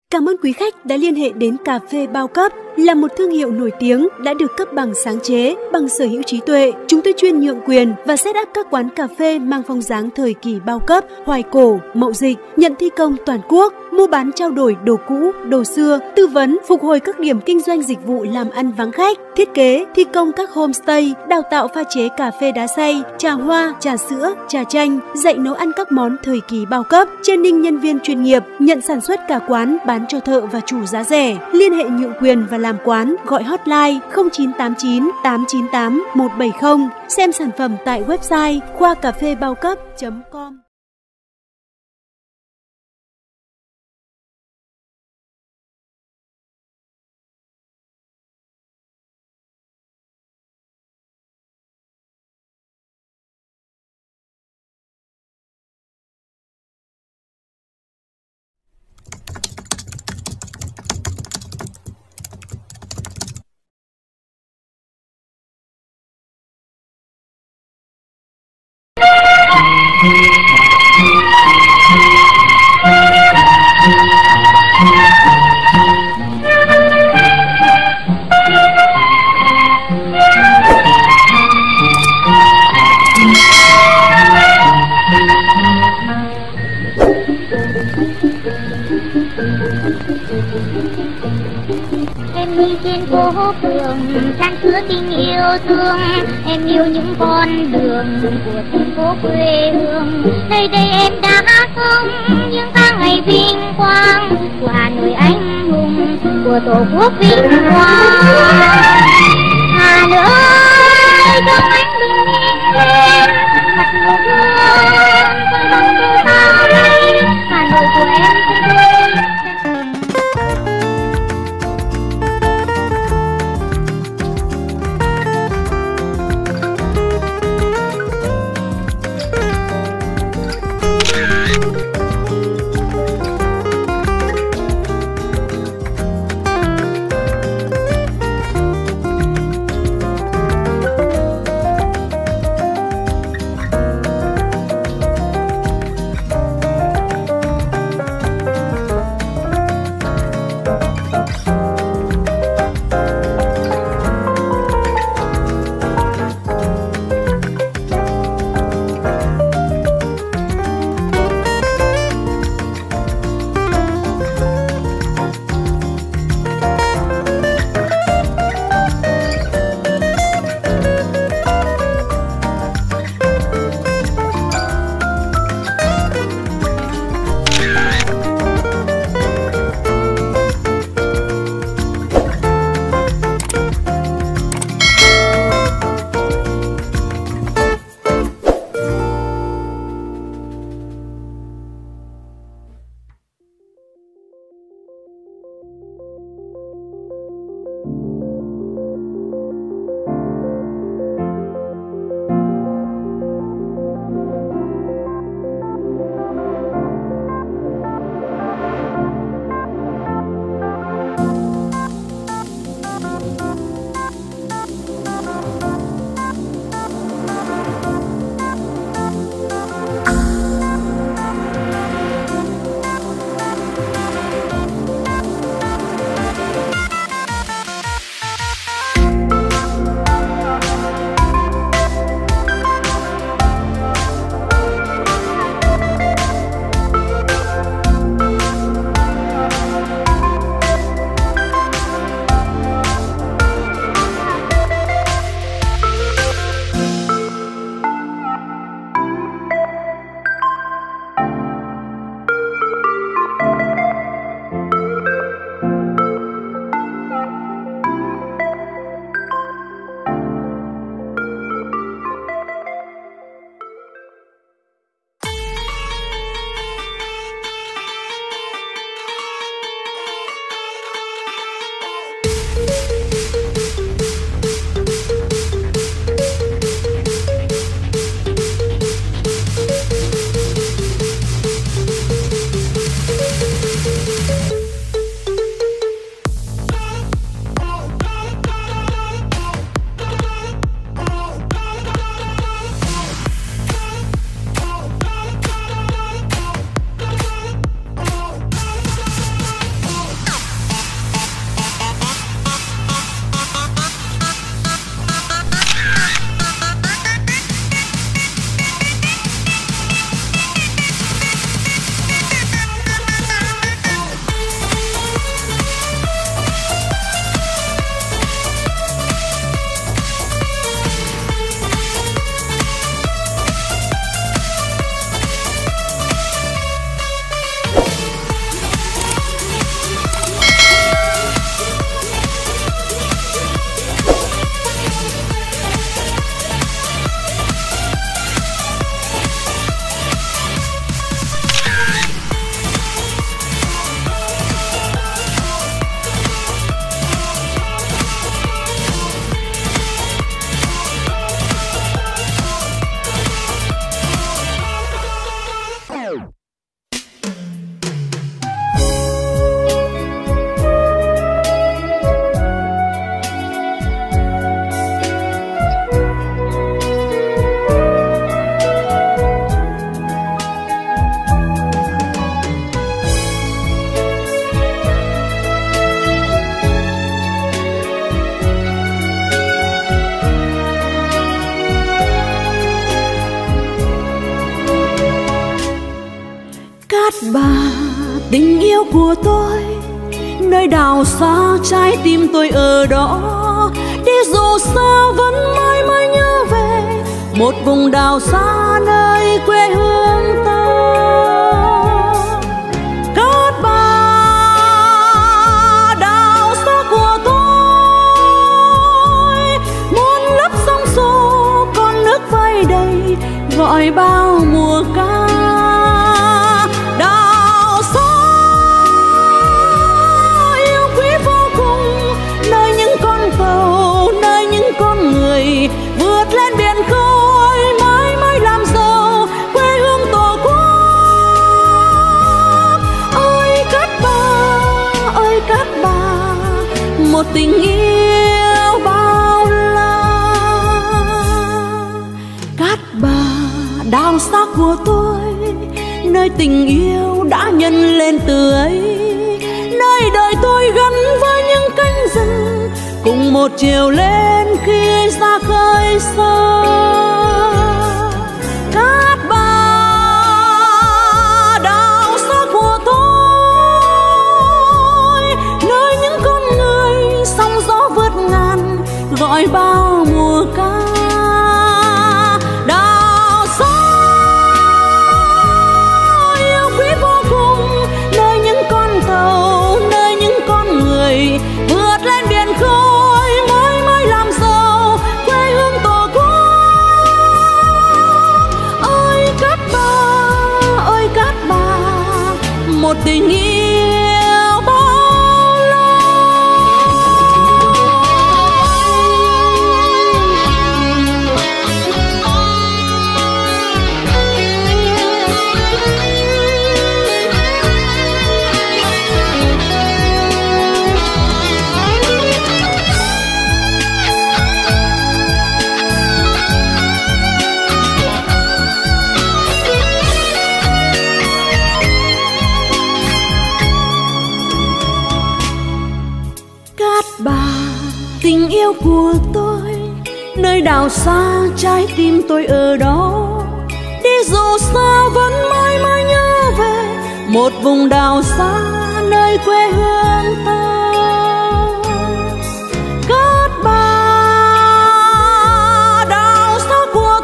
Cảm ơn quý khách đã liên hệ đến Cà phê Bao Cấp, là một thương hiệu nổi tiếng đã được cấp bằng sáng chế, bằng sở hữu trí tuệ. Chúng tôi chuyên nhượng quyền và set up các quán cà phê mang phong dáng thời kỳ bao cấp, hoài cổ, mậu dịch, nhận thi công toàn quốc, mua bán trao đổi đồ cũ, đồ xưa, tư vấn, phục hồi các điểm kinh doanh dịch vụ làm ăn vắng khách, thiết kế, thi công các homestay, đào tạo pha chế cà phê đá xay, trà hoa, trà sữa, trà chanh, dạy nấu ăn các món thời kỳ bao cấp, training nhân viên chuyên nghiệp, nhận sản xuất cả quán, bán cho thợ và chủ giá rẻ. Liên hệ nhượng quyền và làm quán, gọi hotline 0989 898 170. Xem sản phẩm tại website khoacafebaocap.com. Em đi trên phố phường trang chứa tình yêu thương, em yêu những con đường của thành phố quê hương. Nơi đây em đã sống những tháng ngày vinh quang của Hà Nội anh hùng, của Tổ quốc vinh quang. Hà Nội ơi, trong anh bình yên lên, mặt mùa hương con bóng từ bao đây, Hà Nội của em xinh đẹp. Tình yêu của tôi nơi đảo xa, trái tim tôi ở đó. Đi dù xa vẫn mãi mãi nhớ về một vùng đảo xa nơi quê hương ta. Cát Bà đảo xa của tôi, muôn lấp sóng xô con nước vây đầy gọi bao mùa ca. Đảo xa yêu quý vô cùng, nơi những con tàu, nơi những con người vượt lên biển khơi, mãi mãi làm giàu quê hương tổ quốc. Ôi Cát Bà, ơi Cát Bà, một tình yêu bao la. Cát Bà đảo xa của tôi, nơi tình yêu đã nhân lên từ ấy, nơi đời tôi gắn với những cánh rừng, cùng một chiều lên khi ra khơi xa. Cát Bà đảo xa của tôi, nơi những con người sóng gió vượt ngàn gọi bao mùa ca. Đảo xa yêu quý vô cùng, nơi những con tàu, nơi những con người vượt lên biển khơi, mãi mãi làm giàu quê hương tổ quốc. Ôi Cát Bà, ôi Cát Bà, một tình yêu bao la. Cát Bà, tình yêu của tôi, nơi đảo xa trái tim tôi ở đó. Đi dù xa vẫn mãi mãi nhớ về một vùng đảo xa nơi quê hương ta. Cát Bà đảo xa của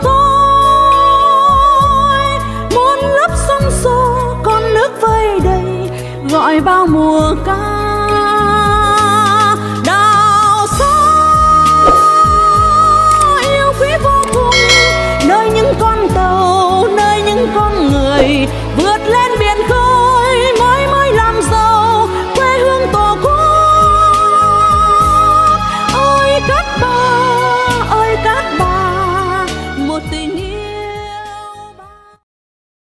tôi, muôn lấp sóng xô con nước vây đầy gọi bao mùa ca.